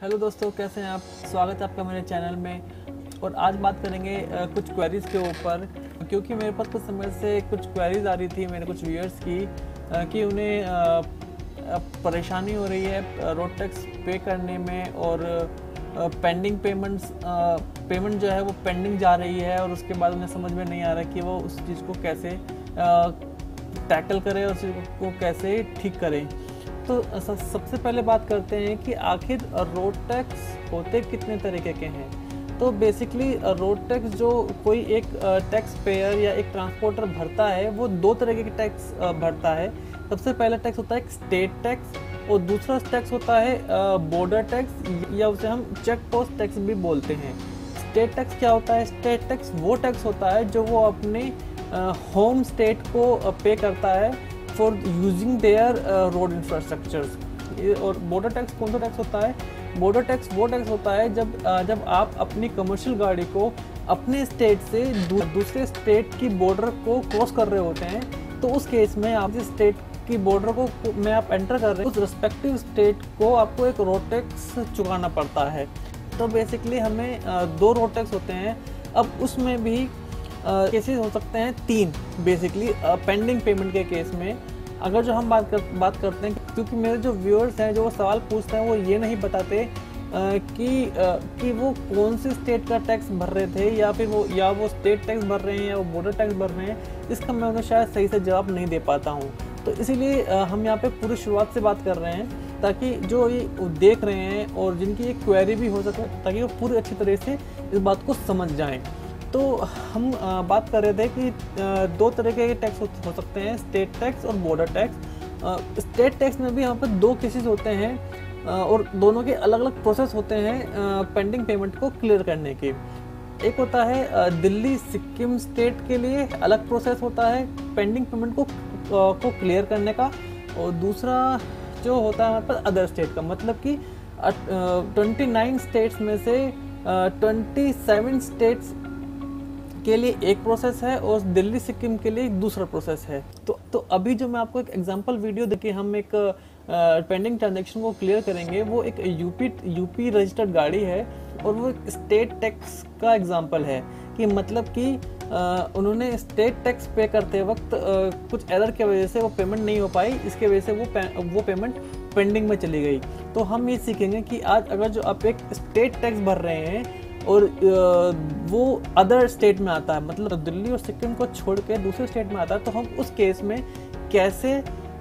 Hello दोस्तों, कैसे हैं आप। स्वागत है आपका मेरे चैनल में। और आज बात करेंगे कुछ क्वेरीज़ के ऊपर, क्योंकि मेरे पास कुछ समय से कुछ क्वेरीज़ आ रही थी मेरे कुछ व्यूअर्स की कि उन्हें परेशानी हो रही है रोड टैक्स पे करने में, और पेंडिंग पेमेंट जो है वो पेंडिंग जा रही है, और उसके बाद उन्हें समझ में नहीं आ रहा कि वो उस चीज़ को कैसे टैकल करें और उस चीज़ को कैसे ठीक करें। तो सबसे पहले बात करते हैं कि आखिर रोड टैक्स होते कितने तरीके के हैं। तो बेसिकली रोड टैक्स जो कोई एक टैक्स पेयर या एक ट्रांसपोर्टर भरता है, वो दो तरीके के टैक्स भरता है। सबसे पहला टैक्स होता है स्टेट टैक्स, और दूसरा टैक्स होता है बॉर्डर टैक्स, या उसे हम चेक पोस्ट टैक्स भी बोलते हैं। स्टेट टैक्स क्या होता है? स्टेट टैक्स वो टैक्स होता है जो वो अपने होम स्टेट को पे करता है for using their road infrastructures. और बॉर्डर टैक्स कौन सा टैक्स होता है? बॉर्डर टैक्स वो टैक्स होता है जब आप अपनी कमर्शियल गाड़ी को अपने स्टेट से दूसरे स्टेट की बॉर्डर को क्रॉस कर रहे होते हैं, तो उस केस में आप जिस स्टेट की बॉर्डर को में आप एंटर कर रहे हैं, उस रिस्पेक्टिव स्टेट को आपको एक रोड टैक्स चुकाना पड़ता है। तो बेसिकली हमें दो रोड टैक्स होते हैं। अब उसमें भी केसेस हो सकते हैं तीन, बेसिकली पेंडिंग पेमेंट के केस में। अगर जो हम बात करते हैं, क्योंकि मेरे जो व्यूअर्स हैं जो वो सवाल पूछते हैं, वो ये नहीं बताते कि वो कौन से स्टेट का टैक्स भर रहे थे, या फिर वो स्टेट टैक्स भर रहे हैं या वो बॉर्डर टैक्स भर रहे हैं। इसका मैं उन्हें शायद सही से जवाब नहीं दे पाता हूँ। तो इसीलिए हम यहाँ पे पूरी शुरुआत से बात कर रहे हैं, ताकि जो ये देख रहे हैं और जिनकी एक क्वेरी भी हो सके, ताकि वो पूरी अच्छी तरह से इस बात को समझ जाएँ। तो हम बात कर रहे थे कि दो तरह के टैक्स हो सकते हैं, स्टेट टैक्स और बॉर्डर टैक्स। स्टेट टैक्स में भी यहाँ पर दो केसेस होते हैं, और दोनों के अलग अलग प्रोसेस होते हैं पेंडिंग पेमेंट को क्लियर करने के। एक होता है दिल्ली सिक्किम स्टेट के लिए अलग प्रोसेस होता है पेंडिंग पेमेंट को क्लियर करने का, और दूसरा जो होता है हमारे पास अदर स्टेट का, मतलब कि 29 स्टेट्स में से 27 स्टेट्स के लिए एक प्रोसेस है और दिल्ली सिक्किम के लिए दूसरा प्रोसेस है। तो अभी जो मैं आपको एक एग्जांपल वीडियो देके हम एक पेंडिंग ट्रांजैक्शन को क्लियर करेंगे, वो एक यूपी रजिस्टर्ड गाड़ी है, और वो एक स्टेट टैक्स का एग्जांपल है। कि मतलब कि उन्होंने स्टेट टैक्स पे करते वक्त कुछ एरर की वजह से वो पेमेंट नहीं हो पाई, इसके वजह से वो पेमेंट पेंडिंग में चली गई। तो हम ये सीखेंगे कि आज अगर जो आप एक स्टेट टैक्स भर रहे हैं और वो अदर स्टेट में आता है, मतलब दिल्ली और सिक्किम को छोड़ के दूसरे स्टेट में आता है, तो हम उस केस में कैसे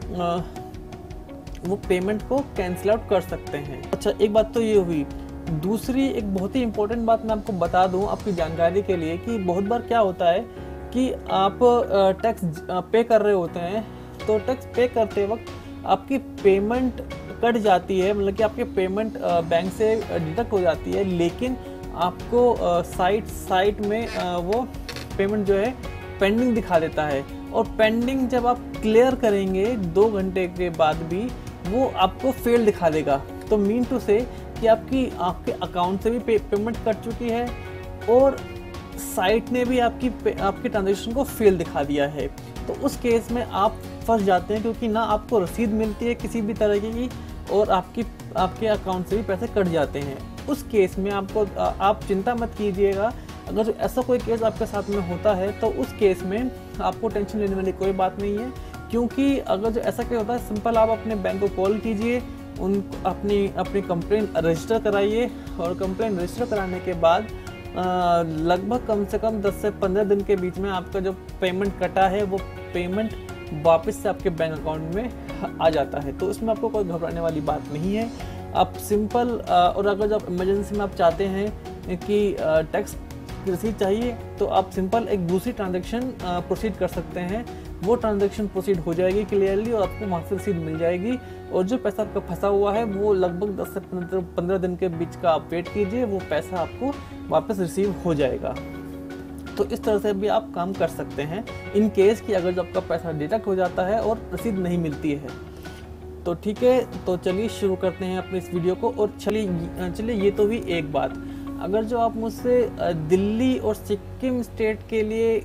वो पेमेंट को कैंसिल आउट कर सकते हैं। अच्छा, एक बात तो ये हुई। दूसरी एक बहुत ही इंपॉर्टेंट बात मैं आपको बता दूं आपकी जानकारी के लिए, कि बहुत बार क्या होता है कि आप टैक्स पे कर रहे होते हैं, तो टैक्स पे करते वक्त आपकी पेमेंट कट जाती है, मतलब कि आपकी पेमेंट बैंक से डिडक्ट हो जाती है, लेकिन आपको साइट में वो पेमेंट जो है पेंडिंग दिखा देता है। और पेंडिंग जब आप क्लियर करेंगे 2 घंटे के बाद भी वो आपको फेल दिखा देगा। तो मीन टू से कि आपके अकाउंट से भी पेमेंट कट चुकी है, और साइट ने भी आपकी ट्रांजेक्शन को फेल दिखा दिया है। तो उस केस में आप फंस जाते हैं, क्योंकि ना आपको रसीद मिलती है किसी भी तरह की, और आपके अकाउंट से भी पैसे कट जाते हैं। उस केस में आप चिंता मत कीजिएगा। अगर ऐसा कोई केस आपके साथ में होता है, तो उस केस में आपको टेंशन लेने वाली कोई बात नहीं है, क्योंकि अगर जो ऐसा केस होता है, सिंपल आप अपने बैंक को कॉल कीजिए, अपनी कंप्लेन रजिस्टर कराइए, और कंप्लेन रजिस्टर कराने के बाद लगभग कम से कम 10 से 15 दिन के बीच में आपका जो पेमेंट कटा है, वो पेमेंट वापस से आपके बैंक अकाउंट में आ जाता है। तो इसमें आपको कोई घबराने वाली बात नहीं है। आप सिंपल और अगर जब इमरजेंसी में आप चाहते हैं कि टैक्स रसीद चाहिए, तो आप सिंपल एक दूसरी ट्रांजैक्शन प्रोसीड कर सकते हैं। वो ट्रांजैक्शन प्रोसीड हो जाएगी क्लियरली, और आपको वहाँ से रसीद मिल जाएगी। और जो पैसा आपका फंसा हुआ है, वो लगभग 10 से 15 दिन के बीच का आप वेट कीजिए, वो पैसा आपको वापस रिसीव हो जाएगा। तो इस तरह से भी आप काम कर सकते हैं, इन केस कि अगर जो आपका पैसा डिडक्ट हो जाता है और रसीद नहीं मिलती है। तो ठीक है, तो चलिए शुरू करते हैं अपने इस वीडियो को। और चलिए ये तो हुई एक बात। अगर जो आप मुझसे दिल्ली और सिक्किम स्टेट के लिए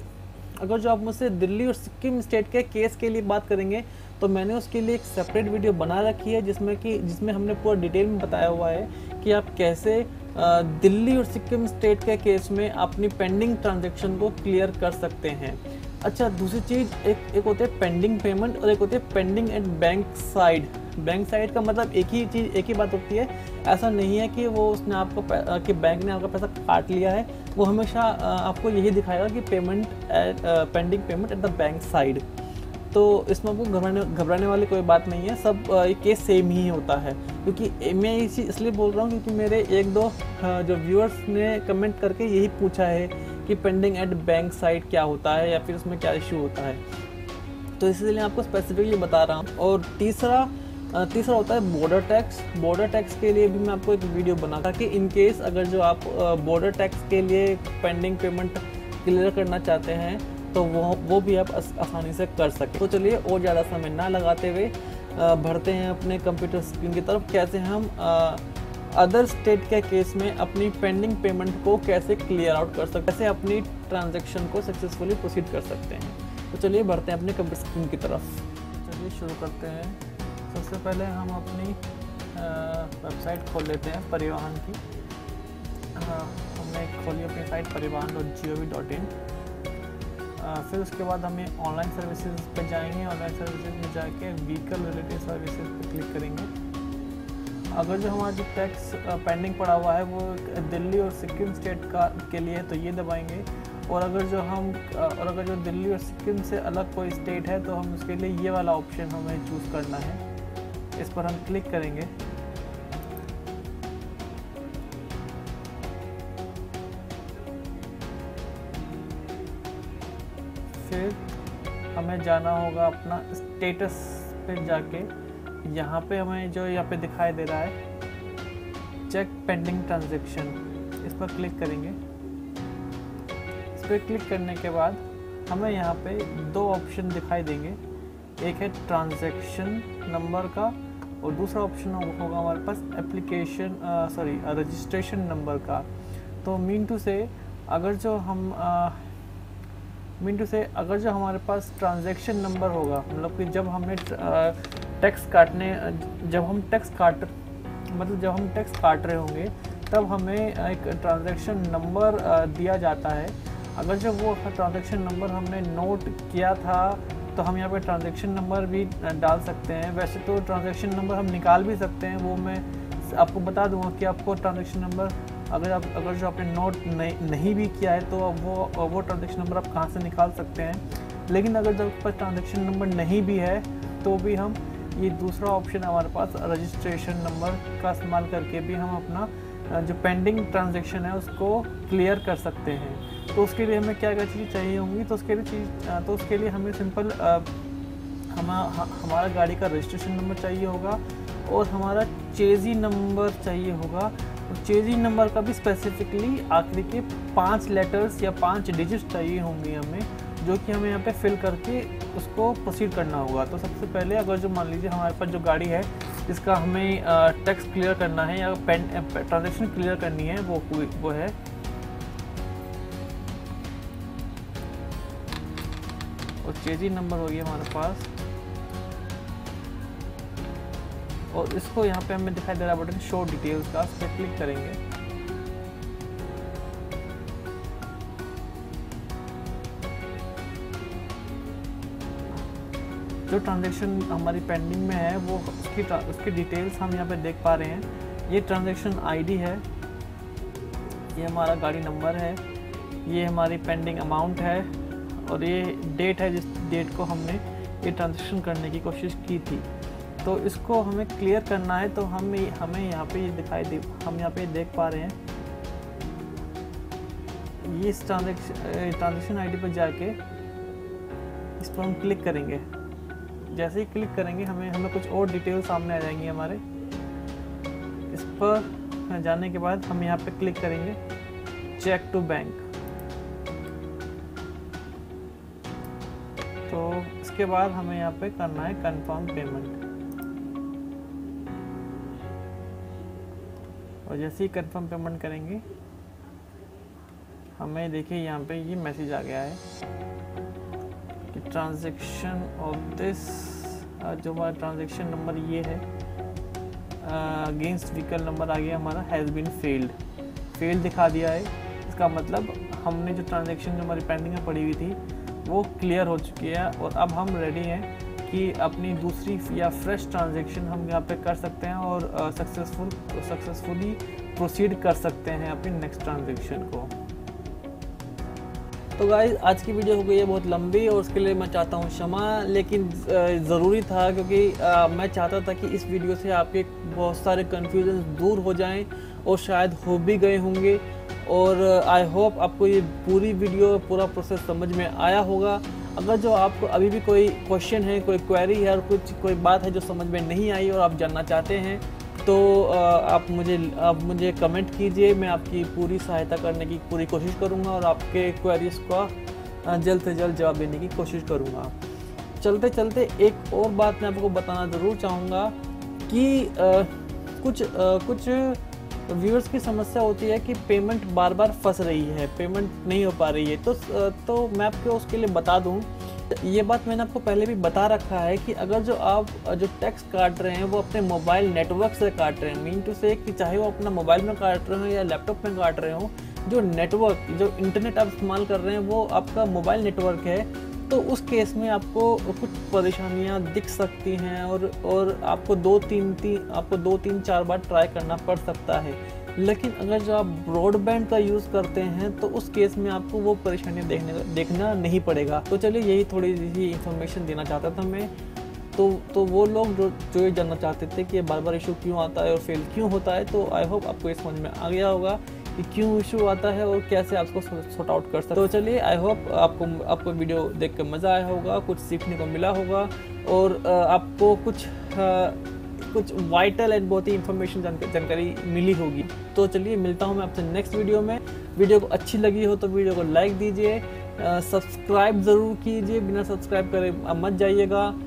के केस के लिए बात करेंगे, तो मैंने उसके लिए एक सेपरेट वीडियो बना रखी है, जिसमें हमने पूरा डिटेल में बताया हुआ है कि आप कैसे दिल्ली और सिक्किम स्टेट के केस में अपनी पेंडिंग ट्रांजैक्शन को क्लियर कर सकते हैं। अच्छा, दूसरी चीज़ एक होते है पेंडिंग पेमेंट और एक होती है pending at bank side. Bank side का मतलब एक ही बात होती है। ऐसा नहीं है कि वो उसने आपको कि बैंक ने आपका पैसा काट लिया है। वो हमेशा आपको यही दिखाएगा कि pending payment at the bank side. तो इसमें आपको घबराने वाली कोई बात नहीं है, सब केस सेम ही होता है। क्योंकि मैं इसी इसलिए बोल रहा हूँ क्योंकि मेरे 1-2 जो व्यूअर्स ने कमेंट करके यही पूछा है कि पेंडिंग एट बैंक साइड क्या होता है या फिर उसमें क्या इशू होता है, तो इसलिए आपको स्पेसिफिकली बता रहा हूँ। और तीसरा होता है बॉर्डर टैक्स। बॉर्डर टैक्स के लिए भी मैं आपको एक वीडियो बना ताकि इन केस अगर जो आप बॉर्डर टैक्स के लिए पेंडिंग पेमेंट क्लियर करना चाहते हैं तो वो भी आप आसानी से कर सकें। तो चलिए और ज़्यादा समय ना लगाते हुए बढ़ते हैं अपने कंप्यूटर स्क्रीन की तरफ। कैसे हम अदर स्टेट के केस में अपनी पेंडिंग पेमेंट को कैसे क्लियर आउट कर सकते हैं, कैसे अपनी ट्रांजैक्शन को सक्सेसफुली प्रोसीड कर सकते हैं। तो चलिए बढ़ते हैं अपने कंप्यूटर स्क्रीन की तरफ। चलिए शुरू करते हैं। सबसे पहले हम अपनी वेबसाइट खोल लेते हैं परिवहन की। हमने खोली अपनी साइट परिवहन.gov.in। फिर उसके बाद हमें ऑनलाइन सर्विसेज पे जाएंगे। ऑनलाइन सर्विसेज में जाके व्हीकल रिलेटेड सर्विसेज पे क्लिक करेंगे। अगर जो हमारा जो टैक्स पेंडिंग पड़ा हुआ है वो दिल्ली और सिक्किम स्टेट के लिए तो ये दबाएंगे। और अगर जो दिल्ली और सिक्किम से अलग कोई स्टेट है तो हम उसके लिए ये वाला ऑप्शन हमें चूज़ करना है। इस पर हम क्लिक करेंगे। फिर हमें जाना होगा अपना स्टेटस पे जाके, यहाँ पे हमें जो यहाँ पे दिखाई दे रहा है चेक पेंडिंग ट्रांजैक्शन, इस पर क्लिक करेंगे। इस पर क्लिक करने के बाद हमें यहाँ पे 2 ऑप्शन दिखाई देंगे। एक है ट्रांजैक्शन नंबर का और दूसरा ऑप्शन होगा हमारे पास रजिस्ट्रेशन नंबर का। तो मीन टू से अगर जो हमारे पास ट्रांजैक्शन नंबर होगा, मतलब कि जब हम टैक्स काट रहे होंगे तब हमें एक ट्रांजैक्शन नंबर दिया जाता है। अगर जब वो ट्रांजैक्शन नंबर हमने नोट किया था तो हम यहाँ पे ट्रांजैक्शन नंबर भी डाल सकते हैं। वैसे तो ट्रांजैक्शन नंबर हम निकाल भी सकते हैं, वो मैं आपको बता दूंगा कि आपको ट्रांजैक्शन नंबर अगर जो आपने नोट नहीं भी किया है तो वो ट्रांजैक्शन नंबर आप कहाँ से निकाल सकते हैं। लेकिन अगर जब पर ट्रांजैक्शन नंबर नहीं भी है तो भी हम ये दूसरा ऑप्शन हमारे पास रजिस्ट्रेशन नंबर का इस्तेमाल करके भी हम अपना जो पेंडिंग ट्रांजैक्शन है उसको क्लियर कर सकते हैं। तो उसके लिए हमें क्या क्या चीज़ चाहिए होंगी, तो उसके लिए हमें सिंपल हमारा गाड़ी का रजिस्ट्रेशन नंबर चाहिए होगा और हमारा चेजी नंबर चाहिए होगा। और चेजी नंबर का भी स्पेसिफिकली आखिरी के 5 लेटर्स या 5 डिजिट चाहिए होंगे हमें, जो कि हमें यहाँ पे फिल करके उसको प्रोसीड करना होगा। तो सबसे पहले अगर जो मान लीजिए हमारे पास जो गाड़ी है जिसका हमें टैक्स क्लियर करना है या ट्रांजैक्शन क्लियर करनी है वो है और चेजी नंबर होगी हमारे पास। और इसको यहाँ पे हमें दिखाई दे रहा बटन शो डिटेल्स का, इस पर क्लिक करेंगे। जो ट्रांजैक्शन हमारी पेंडिंग में है वो उसकी डिटेल्स हम यहाँ पे देख पा रहे हैं। ये ट्रांजैक्शन आईडी है, ये हमारा गाड़ी नंबर है, ये हमारी पेंडिंग अमाउंट है और ये डेट है जिस डेट को हमने ये ट्रांजैक्शन करने की कोशिश की थी। तो इसको हमें क्लियर करना है तो हमें यहाँ पे ये हम यहाँ पे देख पा रहे हैं। ये इस ट्रांजैक्शन आईडी पर जाके इस पर हम क्लिक करेंगे। जैसे ही क्लिक करेंगे हमें कुछ और डिटेल सामने आ जाएंगी हमारे। इस पर जाने के बाद हम यहाँ पे क्लिक करेंगे चेक टू बैंक। तो इसके बाद हमें यहाँ पे करना है कंफर्म पेमेंट। और जैसे ही कंफर्म पेमेंट करेंगे हमें देखिए यहाँ पे ये मैसेज आ गया है कि ट्रांजैक्शन ऑफ दिस, जो हमारा ट्रांजैक्शन नंबर ये है, अगेंस्ट व्हीकल नंबर आ गया हमारा हैज़ बीन फेल्ड दिखा दिया है। इसका मतलब हमने जो ट्रांजैक्शन जो हमारी पेंडिंग में पड़ी हुई थी वो क्लियर हो चुकी है और अब हम रेडी हैं कि अपनी दूसरी या फ्रेश ट्रांजैक्शन हम यहाँ पे कर सकते हैं और सक्सेसफुली प्रोसीड कर सकते हैं अपनी नेक्स्ट ट्रांजैक्शन को। तो गाइस आज की वीडियो हो गई है बहुत लंबी और उसके लिए मैं चाहता हूँ क्षमा, लेकिन ज़रूरी था क्योंकि मैं चाहता था कि इस वीडियो से आपके बहुत सारे कन्फ्यूजन दूर हो जाएं और शायद हो भी गए होंगे। और आई होप आपको ये पूरी वीडियो पूरा प्रोसेस समझ में आया होगा। अगर जो आपको अभी भी कोई क्वेश्चन है, कोई क्वेरी है और कोई बात है जो समझ में नहीं आई और आप जानना चाहते हैं तो आप मुझे कमेंट कीजिए। मैं आपकी पूरी सहायता करने की पूरी कोशिश करूंगा और आपके क्वेरीज का जल्द से जल्द जवाब देने की कोशिश करूंगा। चलते चलते एक और बात मैं आपको बताना ज़रूर चाहूँगा कि कुछ व्यूअर्स की समस्या होती है कि पेमेंट बार बार फंस रही है, पेमेंट नहीं हो पा रही है। तो मैं आपको उसके लिए बता दूं, ये बात मैंने आपको पहले भी बता रखा है कि अगर जो टैक्स काट रहे हैं वो अपने मोबाइल नेटवर्क से काट रहे हैं, मीन टू से कि चाहे वो अपना मोबाइल में काट रहे हो या लैपटॉप में काट रहे हो, जो नेटवर्क जो इंटरनेट आप इस्तेमाल कर रहे हैं वो आपका मोबाइल नेटवर्क है, तो उस केस में आपको कुछ परेशानियां दिख सकती हैं और आपको दो तीन चार बार ट्राई करना पड़ सकता है। लेकिन अगर जो आप ब्रॉडबैंड का यूज़ करते हैं तो उस केस में आपको वो परेशानियां देखना नहीं पड़ेगा। तो चलिए यही थोड़ी सी इन्फॉर्मेशन देना चाहता था मैं। तो वो लोग जो ये जानना चाहते थे कि बार बार इशू क्यों आता है और फेल क्यों होता है, तो आई होप आपको ये समझ में आ गया होगा कि क्यों इशू आता है और कैसे आप उसको सॉर्ट आउट कर सकते हैं। तो चलिए आई होप आपको वीडियो देख कर मज़ा आया होगा, कुछ सीखने को मिला होगा और आपको कुछ वाइटल एंड बहुत ही इंफॉर्मेशन जानकारी मिली होगी। तो चलिए मिलता हूँ मैं आपसे नेक्स्ट वीडियो में। वीडियो को अच्छी लगी हो तो वीडियो को लाइक दीजिए, सब्सक्राइब ज़रूर कीजिए, बिना सब्सक्राइब करे मत जाइएगा।